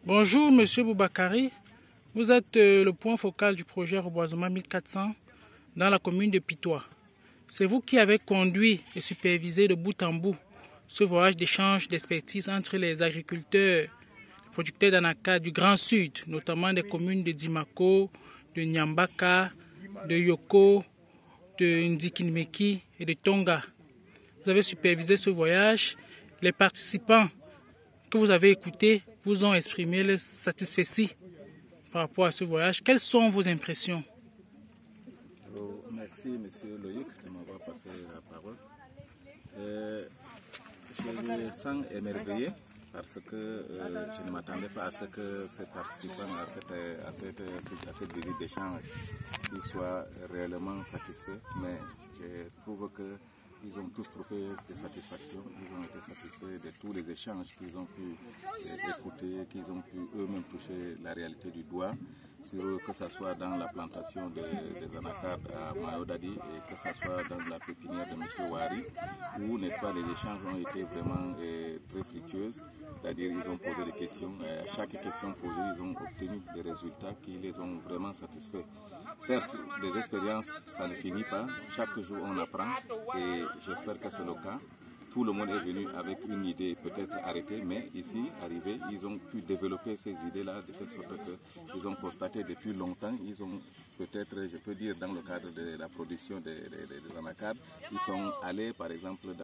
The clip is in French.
Bonjour Monsieur Boubakari, vous êtes le point focal du projet Reboisement 1400 dans la commune de Pitois. C'est vous qui avez conduit et supervisé de bout en bout ce voyage d'échange d'expertise entre les agriculteurs, les producteurs d'anacards du Grand Sud, notamment des communes de Dimako, de Nyambaka, de Yoko, de Ndikinmeki et de Tonga. Vous avez supervisé ce voyage. Les participants que vous avez écoutés vous ont exprimé leur satisfaction par rapport à ce voyage. Quelles sont vos impressions? Merci Monsieur Loïc de m'avoir passé la parole. Je me sens émerveillé parce que je ne m'attendais pas à ce que ces participants à cette visite d'échange soient réellement satisfaits, mais je trouve que ils ont tous trouvé des satisfactions, ils ont été satisfaits de tous les échanges qu'ils ont pu écouter, qu'ils ont pu eux-mêmes toucher la réalité du doigt, que ce soit dans la plantation des anacards à Mayodadi et que ce soit dans la pépinière de M. Wari, où, n'est-ce pas, les échanges ont été vraiment très fructueux, c'est-à-dire ils ont posé des questions, à chaque question posée, ils ont obtenu des résultats qui les ont vraiment satisfaits. Certes, des expériences, ça ne finit pas. Chaque jour, on apprend et j'espère que c'est le cas. Tout le monde est venu avec une idée peut-être arrêtée, mais ici, arrivés, ils ont pu développer ces idées-là de telle sorte qu'ils ont constaté depuis longtemps, ils ont peut-être, je peux dire, dans le cadre de la production des anacards, ils sont allés, par exemple,